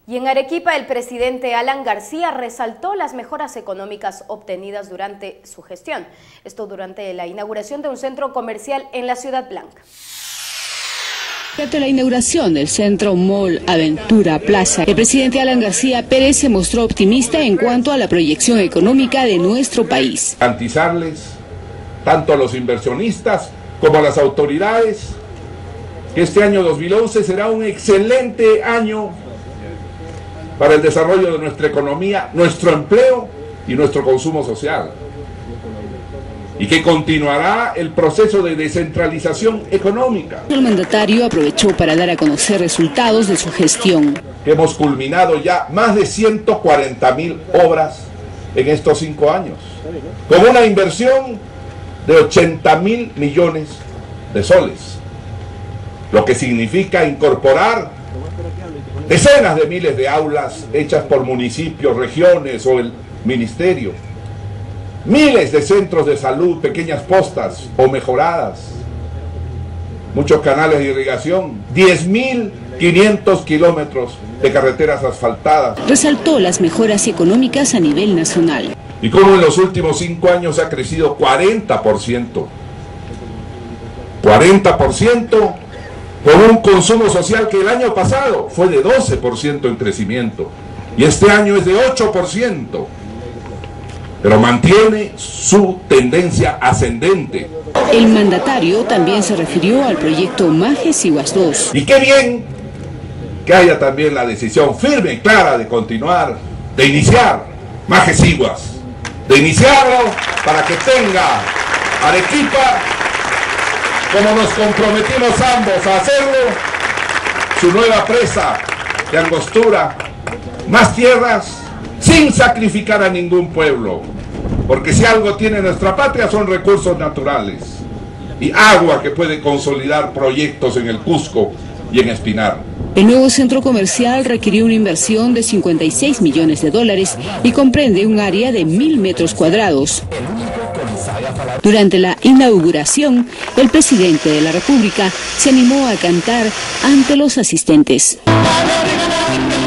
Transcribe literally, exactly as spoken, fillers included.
Y en Arequipa, el presidente Alan García resaltó las mejoras económicas obtenidas durante su gestión. Esto durante la inauguración de un centro comercial en la Ciudad Blanca. Durante la inauguración del Centro Mall Aventura Plaza, el presidente Alan García Pérez se mostró optimista en cuanto a la proyección económica de nuestro país. Garantizarles, tanto a los inversionistas como a las autoridades, que este año dos mil once será un excelente año para el desarrollo de nuestra economía, nuestro empleo y nuestro consumo social. Y que continuará el proceso de descentralización económica. El mandatario aprovechó para dar a conocer resultados de su gestión. Hemos culminado ya más de ciento cuarenta mil obras en estos cinco años, con una inversión de ochenta mil millones de soles, lo que significa incorporar decenas de miles de aulas hechas por municipios, regiones o el ministerio, miles de centros de salud, pequeñas postas o mejoradas, muchos canales de irrigación, diez mil quinientos kilómetros de carreteras asfaltadas. Resaltó las mejoras económicas a nivel nacional. Y cómo en los últimos cinco años ha crecido cuarenta por ciento. cuarenta por ciento con un consumo social que el año pasado fue de doce por ciento en crecimiento. Y este año es de ocho por ciento. Pero mantiene su tendencia ascendente. El mandatario también se refirió al proyecto Majes-Iguas dos. Y qué bien que haya también la decisión firme y clara de continuar, de iniciar Majes-Iguas, de iniciarlo para que tenga Arequipa, como nos comprometimos ambos a hacerlo, su nueva presa de Angostura, más tierras, sin sacrificar a ningún pueblo, porque si algo tiene nuestra patria son recursos naturales y agua que puede consolidar proyectos en el Cusco y en Espinar. El nuevo centro comercial requirió una inversión de cincuenta y seis millones de dólares y comprende un área de mil metros cuadrados. Durante la inauguración, el presidente de la República se animó a cantar ante los asistentes.